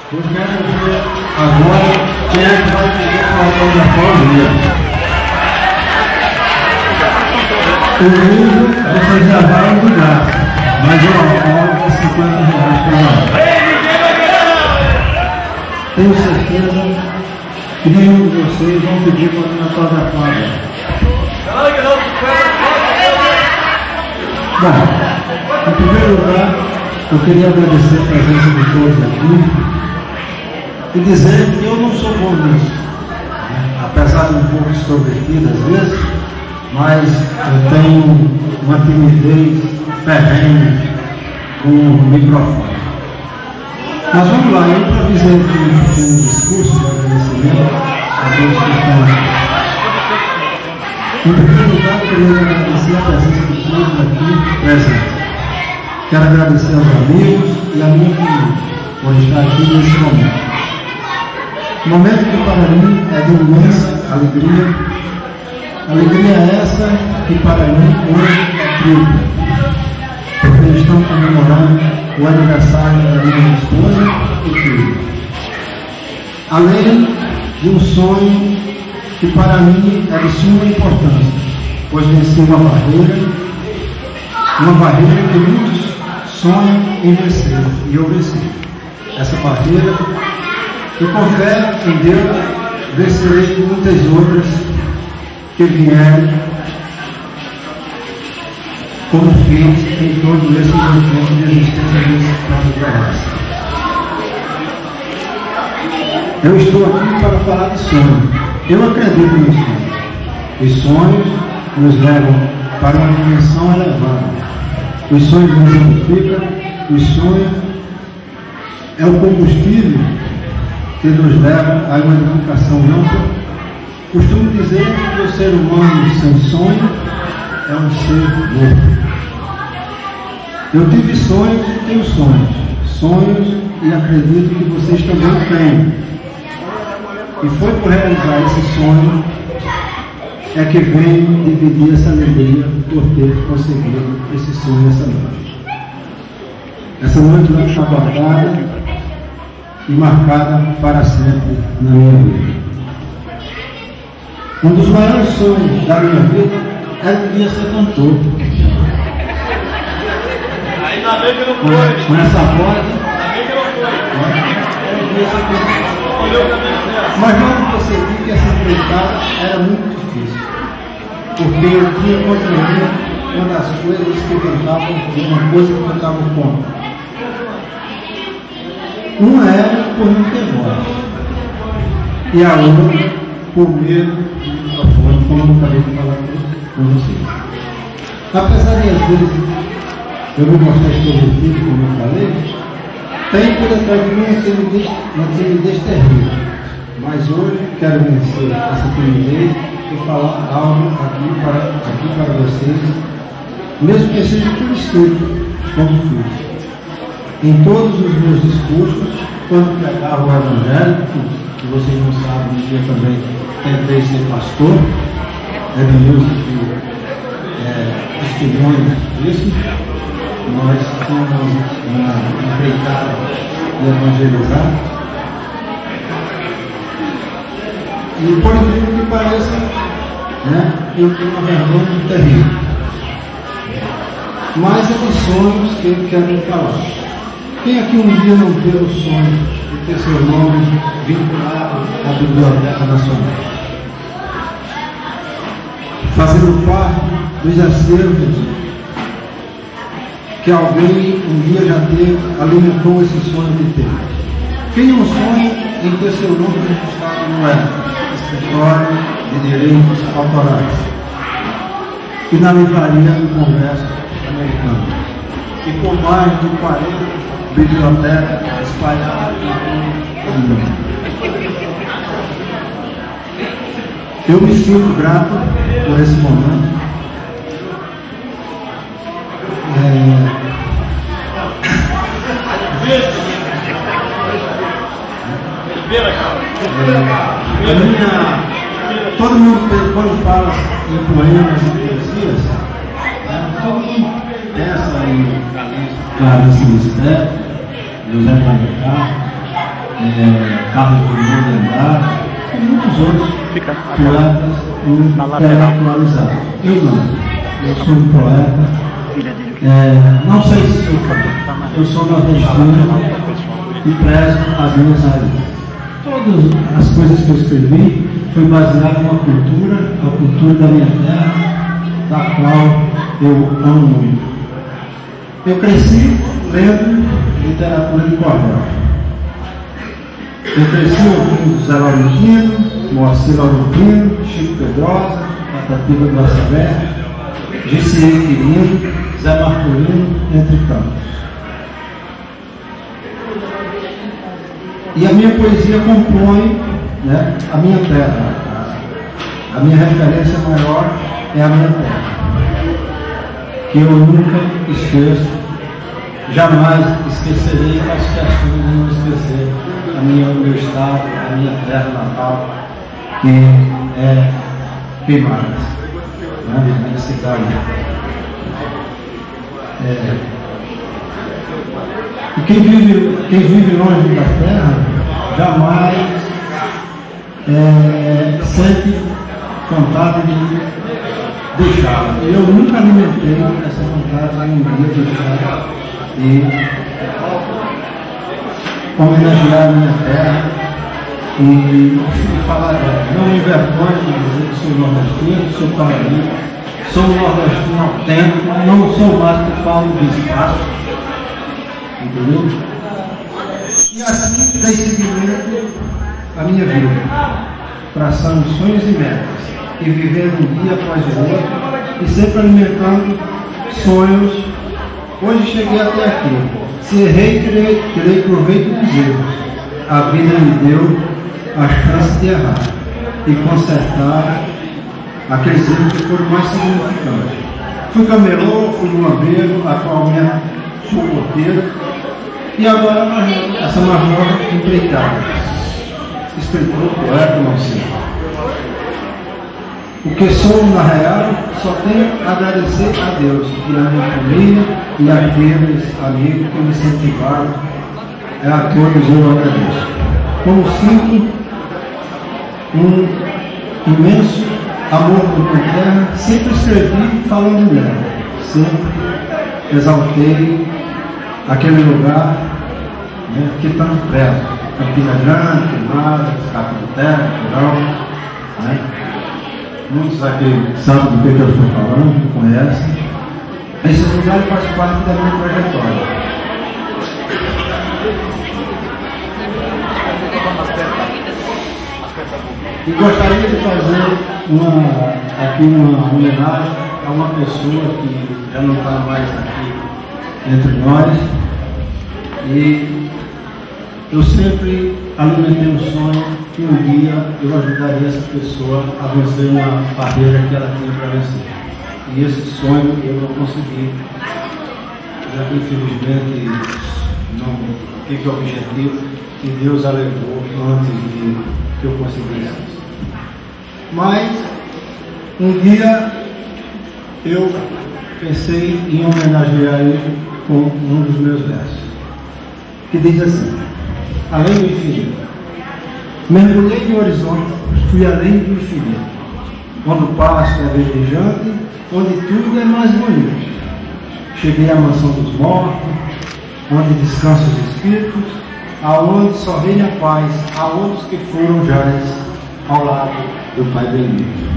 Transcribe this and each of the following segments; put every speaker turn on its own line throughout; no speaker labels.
Eu quero ver agora quem é que vai pegar a autografia. O livro você já vai mudar, mas o autógrafo é R$50 por ano. Tenho certeza que nenhum de vocês vão pedir para me autografar. Bom, em primeiro lugar, eu queria agradecer a presença de todos aqui e dizer que eu não sou bom nisso, apesar de um pouco extrovertido às vezes, mas eu tenho uma timidez ferrenha com o microfone. Mas vamos lá, eu improvisei aqui um pequeno discurso de agradecimento a todos que estão aqui. Em primeiro lugar, eu queria agradecer a presença de todos aqui presentes. Quero agradecer aos amigos e a minha família por estar aqui nesse momento. Um momento que para mim é de imensa alegria. Alegria essa que para mim hoje é tripla, porque eles estão comemorando o aniversário da minha esposa e filho. Além de um sonho que para mim é de suma importância, pois venci uma barreira que muitos sonham em vencer, e eu venci essa barreira. Eu confio em Deus, vencerei muitas outras que vieram, como fiz em todo esse tempo de existência desse plano de raça. Eu estou aqui para falar de sonhos. Eu acredito nos sonhos. Os sonhos nos levam para uma dimensão elevada. Os sonhos nos amplificam. Os sonhos é o combustível que nos leva a uma edificação ampla. Costumo dizer que o ser humano sem sonho é um ser morto. Eu tive sonhos e tenho sonhos e acredito que vocês também têm. E foi por realizar esse sonho é que venho dividir essa alegria por ter conseguido esse sonho essa noite. Essa noite vai estar guardada e marcada para sempre na minha vida. Um dos maiores sonhos da minha vida era um dia ser cantor.
Ainda bem que não foi.
Com essa voz. Mas logo percebi que essa empreitada era muito difícil, porque eu tinha contra mim uma das coisas que tentavam, uma coisa que tentavam contra. Uma era por não ter voz, e a outra por medo do microfone, como eu acabei de falar com vocês. Apesar de às vezes eu me mostrar extrovertido, como eu falei, tem por detrás de mim uma timidez terrível. Mas hoje quero vencer essa timidez e falar algo aqui para vocês, mesmo que seja por escrito, como fiz. Em todos os meus discursos, quando pregava o Evangelho, que vocês não sabem, um dia também tentei ser pastor, é Deus que testemunha disso. Nós tínhamos uma empreitada de evangelizar. E por incrível que pareça, eu tenho uma vergonha terrível. Mas é dos sonhos que eu quero falar. Quem aqui um dia não teve o sonho de ter seu nome vinculado à Biblioteca Nacional? Fazendo parte dos acervos que alguém um dia já teve, alimentou esse sonho de ter. Quem não sonha em ter seu nome registrado no escritório de direitos autorais e na livraria do Congresso americano, e com mais de 40 bibliotecas espalhadas pelo mundo. Eu me sinto grato por esse momento. Todo mundo, quando fala em poemas e poesias, todo mundo pensa em Clarice Lispector, José Alencar, Carlos Drummond de Andrade e muitos outros poetas intelectualizados. Eu não. Eu sou um poeta. Não sei se eu sou nordestino e prezo as minhas raízes. Todas as coisas que eu escrevi foi baseado numa cultura, a cultura da minha terra, da qual eu amo muito. Eu cresci lendo literatura de cordel. Eu cresci ouvindo Zé Laurentino, Moacir Laurentino, Chico Pedrosa, Patativa do Açavé, Gicieiro Quirino, Zé Marcolino, entre tantos. E a minha poesia compõe, né, a minha terra. A minha referência maior é a minha terra, que eu nunca esqueço, jamais esquecerei, faço questão de não esquecer o meu estado, a minha terra natal, que é Queimadas, né, a minha cidade. E quem vive longe da terra jamais sente vontade de deixá-la. Eu nunca alimentei essa vontade de um dia deixar e homenagear a minha terra e falar dela. Não me envergonho de dizer que sou nordestino, sou paraíba, sou um nordestino autêntico, não sou mais que falo de espaço. Entendeu? E assim dei seguimento à minha vida, traçando sonhos e metas, e vivendo um dia após o outro, e sempre alimentando sonhos. Hoje cheguei até aqui. Se errei, terei proveito dos erros. A vida me deu a chance de errar e consertar aqueles erros que foram mais significantes. Fui camelô, fui lambeiro, atualmente sou porteiro. E agora essa marmota empreitada. Escritor, poeta, não sei. O que sou na real, só tenho a agradecer a Deus e a minha família e aqueles amigos que me incentivaram. A todos eu agradeço. Como sinto um imenso amor por minha terra, sempre escrevi falando dela. Sempre exaltei aquele lugar, né, que tanto prezo. Campina Grande, Queimadas, Capitão, Rural, né? Muitos aqui sabem do que eu estou falando, conhecem. Esse lugar faz parte da minha trajetória. E gostaria de fazer uma homenagem a uma pessoa que já não está mais aqui entre nós. E eu sempre alimentei um sonho que um dia eu ajudaria essa pessoa a vencer uma barreira que ela tinha para vencer. E esse sonho eu não consegui. Já infelizmente não tive o objetivo que Deus a levou antes de que eu conseguisse isso. Mas um dia eu pensei em homenagear ele com um dos meus versos, que diz assim: além do infinito, mergulhei no horizonte, fui além do infinito, onde o pasto é verdejante, onde tudo é mais bonito. Cheguei à mansão dos mortos, onde descansam os espíritos, aonde só reina a paz, a outros que foram jaz, ao lado do Pai bendito.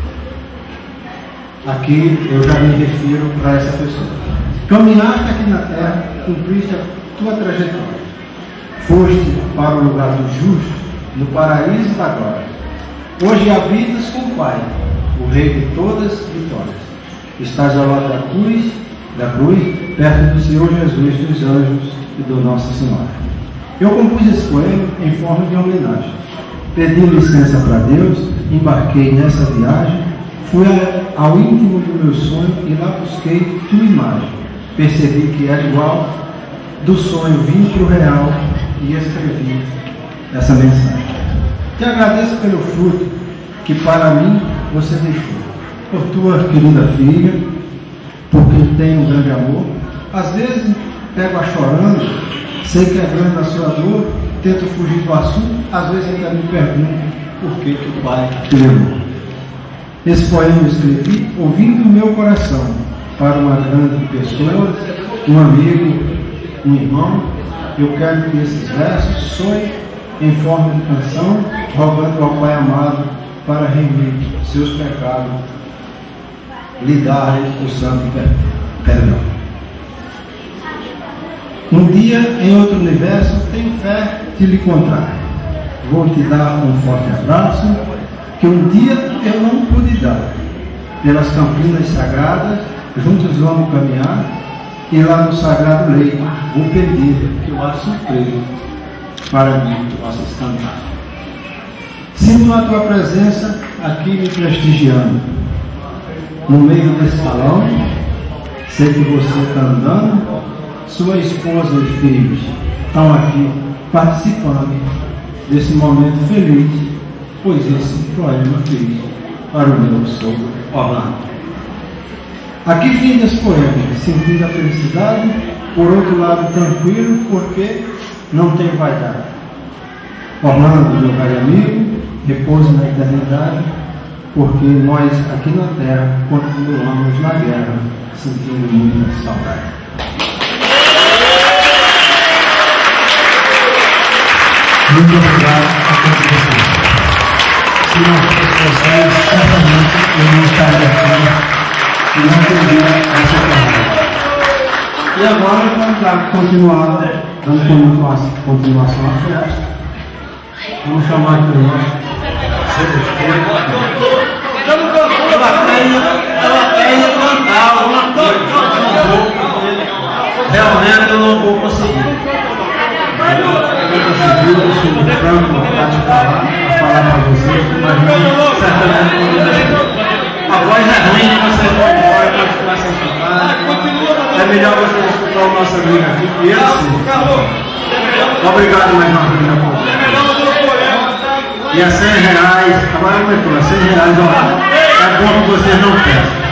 Aqui eu já me refiro para essa pessoa. Caminhaste aqui na terra, cumpriste a tua trajetória. Foste para o lugar do justo, no paraíso da glória. Hoje habitas com o Pai, o Rei de todas as vitórias. Estás ao lado da cruz, perto do Senhor Jesus, dos anjos e do Nossa Senhora. Eu compus esse poema em forma de homenagem. Pedi licença para Deus, embarquei nessa viagem, fui ao íntimo do meu sonho e lá busquei tua imagem. Percebi que era igual, do sonho vim para o real e escrevi essa mensagem. Te agradeço pelo fruto que para mim você deixou, por tua querida filha, por quem tem um grande amor. Às vezes pego-a chorando, sei que é grande a sua dor, tento fugir do assunto, às vezes ainda me pergunto por que o pai te levou. Esse poema eu escrevi ouvindo o meu coração para uma grande pessoa, um amigo, um irmão. Eu quero que esses versos soem em forma de canção, rogando ao Pai amado para remir seus pecados, lhe dar o santo perdão. Um dia, em outro universo, tenho fé de lhe encontrar. Vou te dar um forte abraço que um dia eu não pude dar. Pelas campinas sagradas, juntos vamos caminhar, e lá no sagrado leito vou pedir que o ar surpresa para mim tu possas cantar. Sinto a tua presença aqui me prestigiando. No meio desse salão, sei que você está andando, sua esposa e filhos estão aqui participando desse momento feliz, pois esse poema fiz para o meu sogro Orlando. Aqui fim desse poema, sentindo a felicidade, por outro lado tranquilo, porque não tem vaidade. Orlando, meu velho amigo, repouso na eternidade, porque nós aqui na terra continuamos na guerra, sentindo muita saudade. Muito obrigado a todos vocês. Se não fosse vocês, certamente eu não estaria aqui e não teria essa carreira. E agora vamos dar continuação à festa. Vamos chamar aqui o nosso
Ela quer cantar alguma coisa. Realmente eu não vou conseguir.
Eu sou franco, vontade de falar para vocês, mas certamente a voz é ruim, vocês vão embora para ficar sem escutar. É melhor vocês escutar o nosso amigo aqui, que ele sim. Obrigado mais uma vez, meu povo. E a R$100, agora aumentou, a R$100, ó, é bom que vocês não peçam.